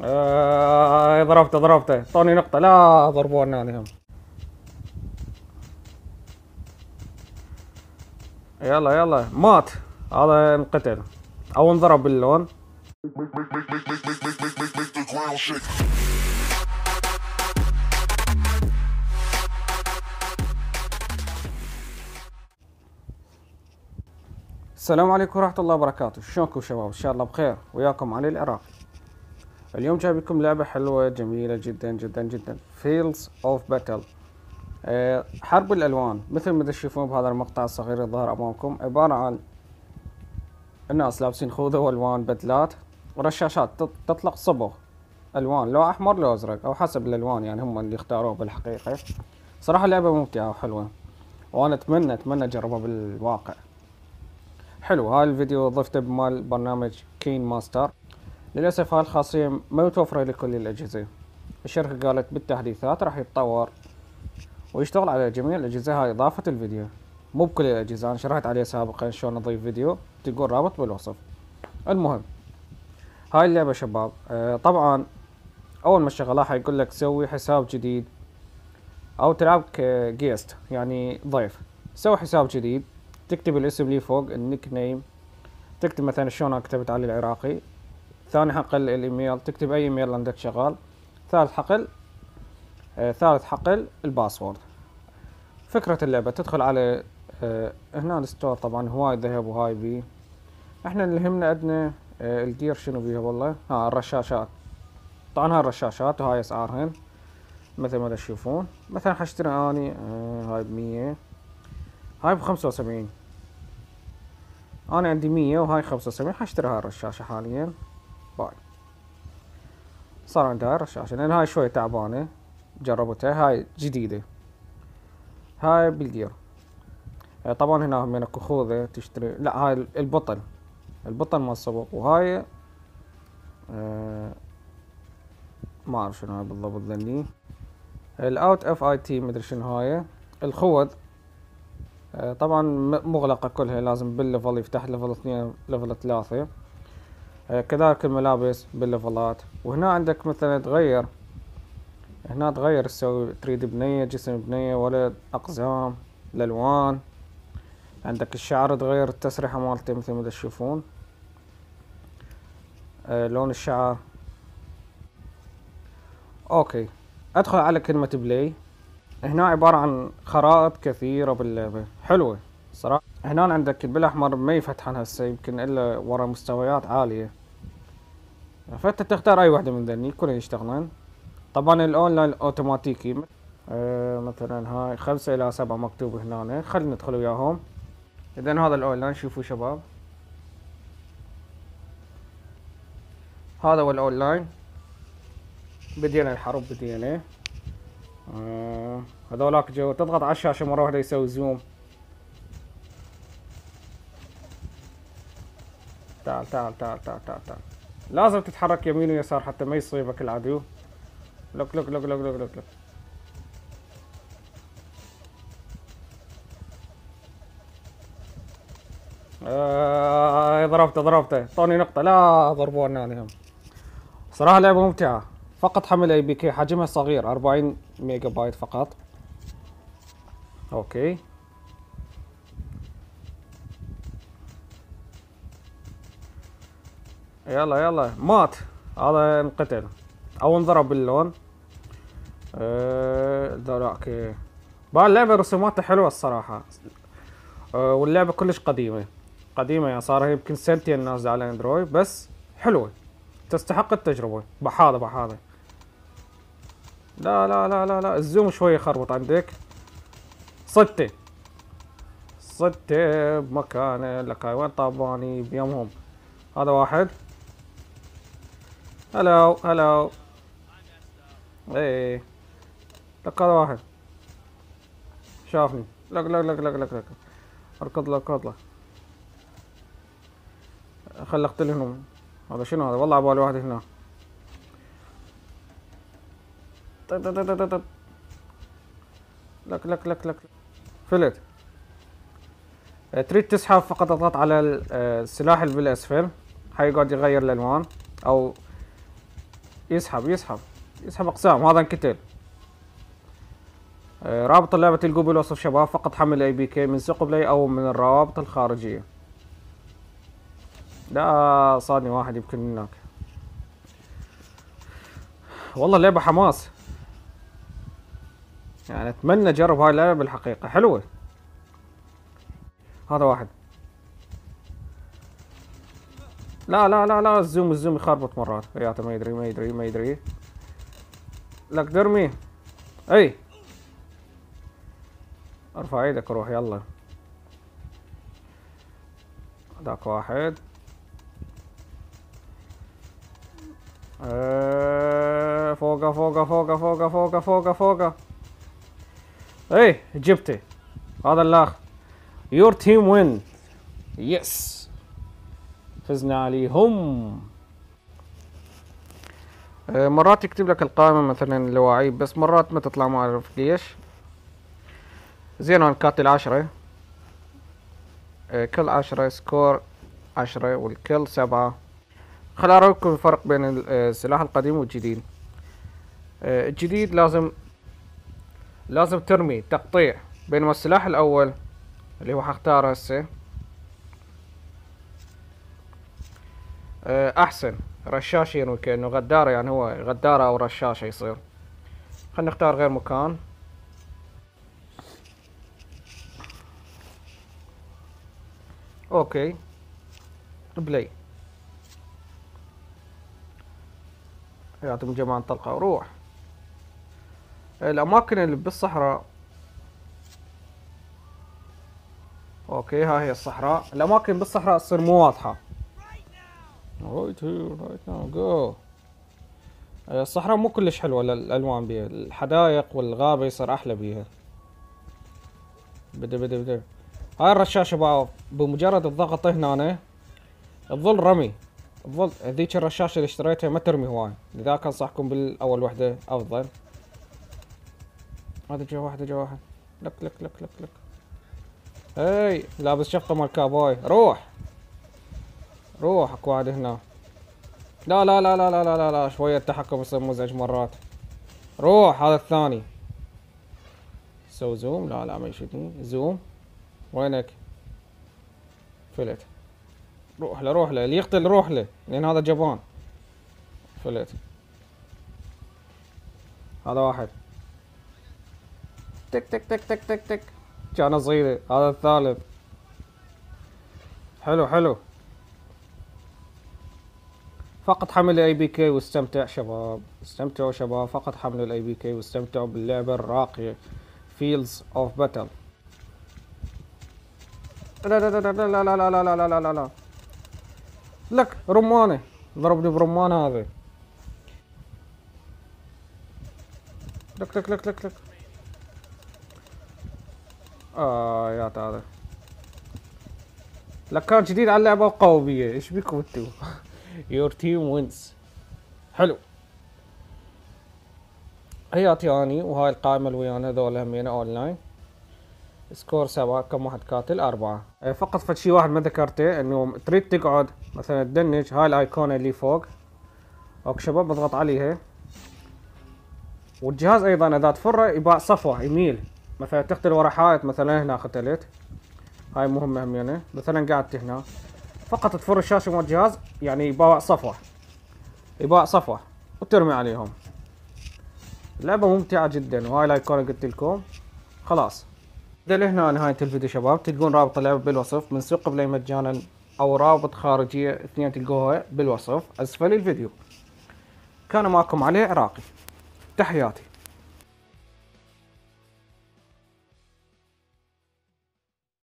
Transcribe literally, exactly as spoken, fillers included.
آه ضربته ضربته طوني نقطة. لا ضربونا هم. يلا يلا مات. هذا انقتل او انضرب باللون. السلام عليكم ورحمة الله وبركاته. شلونكم شباب؟ ان شاء الله بخير. وياكم علي العراق. اليوم جايب لكم لعبة حلوة جميلة جدا جدا جدا، فيلدز اوف باتل. حرب الالوان. مثل ما تشوفون بهذا المقطع الصغير الظاهر امامكم، عبارة عن الناس لابسين خوذة والوان بدلات ورشاشات تطلق صبغ الوان، لو احمر لو ازرق او حسب الالوان، يعني هم اللي اختاروه بالحقيقة. صراحة لعبة ممتعة وحلوة، وانا اتمنى اتمنى اجربها بالواقع. حلو. هاي الفيديو ضفته بمال برنامج كين ماستر. للأسف هاي الخاصية ما متوفرة لكل الأجهزة. الشركة قالت بالتحديثات راح يتطور ويشتغل على جميع الأجهزة. هاي إضافة الفيديو مو بكل الأجهزة، أنا شرحت عليه سابقا شلون أضيف فيديو، تلقون رابط بالوصف. المهم هاي اللعبة شباب، آه طبعا أول ما تشغلها حيقول لك سوي حساب جديد أو تلعب كجيست يعني ضيف. سوي حساب جديد، تكتب الاسم لي فوق، النيك نيم، تكتب مثلا شلون أنا كتبت علي العراقي. ثاني حقل الايميل، تكتب اي ايميل عندك شغال. ثالث حقل آه ثالث حقل الباسورد. فكرة اللعبة تدخل على آه هنا الستور، طبعا هواي ذهب وهاي بي. احنا اللي يهمنا عندنا آه الدير شنو بيها والله، ها الرشاشات. طبعا هاي الرشاشات وهاي اسعارهن مثل ما تشوفون. مثلا حاشتري اني آه هاي بمية، هاي بخمسة وسبعين. انا عندي مية وهاي خمسة وسبعين، حاشتري هاي الرشاشة حاليا. باي. صار عندي هاي الرشاشة لان هاي شوي تعبانة، جربتها. هاي جديدة، هاي بالجير. طبعا هنا هم اكو خوذة تشتري. لا هاي البطل، البطل مال الصبغ. وهاي آه ما اعرف شنو هاي بالضبط ذني. الاوت اف اي تي مدري شنو هاي. الخوذ آه طبعا مغلقة كلها، لازم بالليفل يفتح ليفل اثنين ليفل ثلاثة. آه كذلك الملابس بالليفلات. وهنا عندك مثلا تغير، هنا تغير تسوي تريد بنية، جسم بنية، ولد، اقزام، الالوان. عندك الشعر تغير التسريحة مالته مثل ما تشوفون. آه لون الشعر. اوكي، ادخل على كلمة بلاي. هنا عبارة عن خرائط كثيرة باللعبة حلوة صراحة. هنا عندك بالاحمر ما يفتحن هسه يمكن الا ورا مستويات عالية، فانت تختار اي واحدة من ذني كلهم يشتغلن. طبعا الاونلاين اوتوماتيكي. آه مثلا هاي خمسة الى سبعة مكتوب هنا، خلينا ندخل وياهم. اذا هذا الاونلاين، شوفوا شباب، هذا هو الاونلاين. بدينا الحرب بدينا. آه هذولاك جو تضغط على الشاشة مرة واحدة يسوي زوم. تعال تعال تعال تعال تعال تعال. لازم تتحرك يمين ويسار حتى ما يصيبك العدو. لوك لوك لوك لوك لوك لوك لوك. آه ضربته ضربته طوني نقطة. لا ضربونا هم. صراحة لعبة ممتعة. فقط حمل اي بي كي، حجمها صغير أربعين ميجا بايت فقط. اوكي. يلا يلا مات. هذا انقتل او انضرب باللون. أه ذولاك. بقى اللعبة رسوماتها حلوة الصراحة. أه واللعبة كلش قديمة قديمة، يعني صار يمكن سنتين نازلة على اندرويد، بس حلوة تستحق التجربة. بحاضة بحاضة. لا لا لا لا لا الزوم شوي يخربط عندك. صدته صدته بمكانه. لك هاي وين طاباني بيومهم. هذا واحد. هلو هلو. ايه لك هذا واحد شافني. لك لك لك لك لك لك اركض له اركض له. خل اقتلهم. هذا شنو هذا؟ والله عبالي واحد هنا. لك لك لك لك فلت. تريد تسحب فقط اضغط على السلاح اللي بالاسفل، حيقعد يغير الالوان او يسحب يسحب يسحب اقسام. هذا انقتل. آه رابط اللعبة تلقوه بالوصف شباب، فقط حمل اي بي كي من سوق بلاي او من الروابط الخارجية. لا صادني واحد يمكن هناك. والله اللعبة حماس، يعني اتمنى اجرب هاي اللعبة بالحقيقة، حلوة. هذا واحد. لا لا لا لا الزوم الزوم يخربط مرات، ياته ما يدري ما يدري ما يدري. لك درمي. اي ارفع ايدك روح يلا. هذاك واحد. أه فوقه فوقه فوقه فوقه فوقه فوقه فوقه. اي جبته. هذا الاخ. يور تيم وين. يس فزنا عليهم. أه مرات يكتب لك القائمة مثلا لواعيب، بس مرات ما تطلع، ما اعرف ليش. زين انا كاتل عشرة. أه كل عشرة سكور عشرة والكل سبعة. خل اراويكم الفرق بين السلاح القديم والجديد. أه الجديد لازم لازم ترمي تقطيع، بينما السلاح الاول اللي هو حختاره هسه أه احسن رشاش، ينوي كأنه غدارة، يعني هو غدارة او رشاشة يصير. خلينا نختار غير مكان. اوكي بلاي. يعطيهم جماعة طلقة وروح. الاماكن اللي بالصحراء. اوكي ها هي الصحراء. الاماكن بالصحراء تصير مو واضحة. right here right now go. الصحراء مو كلش حلوة الالوان بيها، الحدائق والغابة يصير احلى بيها. بدا بدا بدا. هاي الرشاشة بقى بمجرد الضغط هنا تظل رمي، تظل هذيك الرشاشة اللي اشتريتها ما ترمي هواي، لذلك انصحكم بالاول وحدة افضل. هذا جا واحد جا واحد. لك لك لك لك لك. هاي لابس شفطة مال كابوي. روح روح اكو واحد هنا. لا لا لا لا لا لا لا, لا. شوية التحكم يصير مزعج مرات. روح هذا الثاني. سو زوم. لا لا ما يشدني. زوم. وينك؟ فلت. روح له روح له اللي يقتل، روح له لان هذا جبان. فلت. هذا واحد. تك تك تك تك تك تك. كان صغيرة. هذا الثالث. حلو حلو. فقط حمل الاي بي كي واستمتع شباب، استمتعوا شباب، فقط حملوا الاي بي كي واستمتعوا باللعبة الراقية فيلدز اوف باتل. لا لا لا لا لا لا لا لا لا لا لا لا. لك رمانة، ضربني برمان هذا. لك لك لك لك لك. اه يا هذا. لك كان جديد على اللعبة وقوي بيه، ايش بيكم انتو؟ يور تيم وينز. حلو. هياتي اني وهاي القائمة اللي ويانا هذول همينة اونلاين. سكور سبعة، كم واحد قاتل؟ أربعة. فقط فد شي واحد ما ذكرته، انه تريد تقعد مثلا تدنج هاي الايقونة اللي فوق. اوكي شباب بضغط عليها. والجهاز ايضا اذا تفره يباع صفوة يميل، مثلا تقتل ورا حائط، مثلا هنا قتلت. هاي مهمة همينة، مثلا قعدت هنا فقط تفر الشاشة مال الجهاز، يعني يباع صفوة يباع صفوة وترمي عليهم. لعبة ممتعة جدا، وهاي الايقونة قلت لكم. خلاص ده لهنا نهاية الفيديو شباب. تلقون رابط اللعبة بالوصف من سوق بلاي مجانا او رابط خارجية، اثنين تلقوها بالوصف اسفل الفيديو. كان معكم علي عراقي، تحياتي.